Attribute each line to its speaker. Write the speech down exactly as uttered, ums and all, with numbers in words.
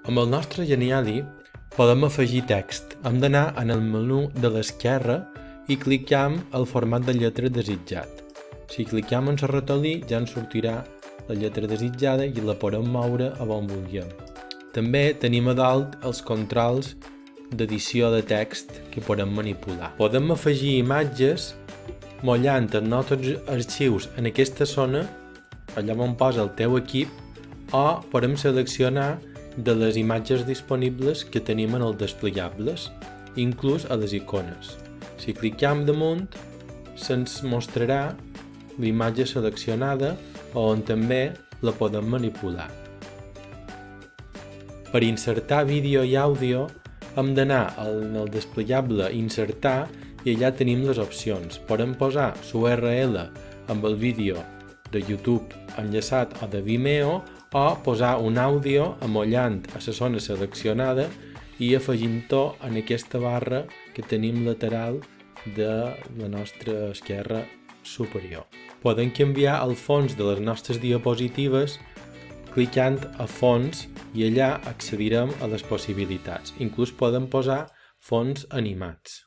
Speaker 1: Amb el nostre Geniali podem afegir text. Hem d'anar en el menú de l'esquerra i cliquem el format de lletra desitjat. Si cliquem en el ratolí ja ens sortirà la lletra desitjada i la podem moure a on vulguem. També tenim a dalt els controls d'edició de text que podem manipular. Podem afegir imatges mollant els nostres arxius en aquesta zona, allà on posa el teu equip, o podem seleccionar de les imatges disponibles que tenim en els desplegables, inclús a les icones. Si cliquem damunt, se'ns mostrarà l'imatge seleccionada on també la podem manipular. Per insertar vídeo i àudio hem d'anar en el desplegable Insertar i allà tenim les opcions. Podem posar l'U R L amb el vídeo de YouTube enllaçat o de Vimeo o posar un àudio amollant a la zona seleccionada i afegint-ho en aquesta barra que tenim lateral de la nostra esquerra superior. Podem canviar el fons de les nostres diapositives clicant a fons i allà accedirem a les possibilitats. Inclús podem posar fons animats.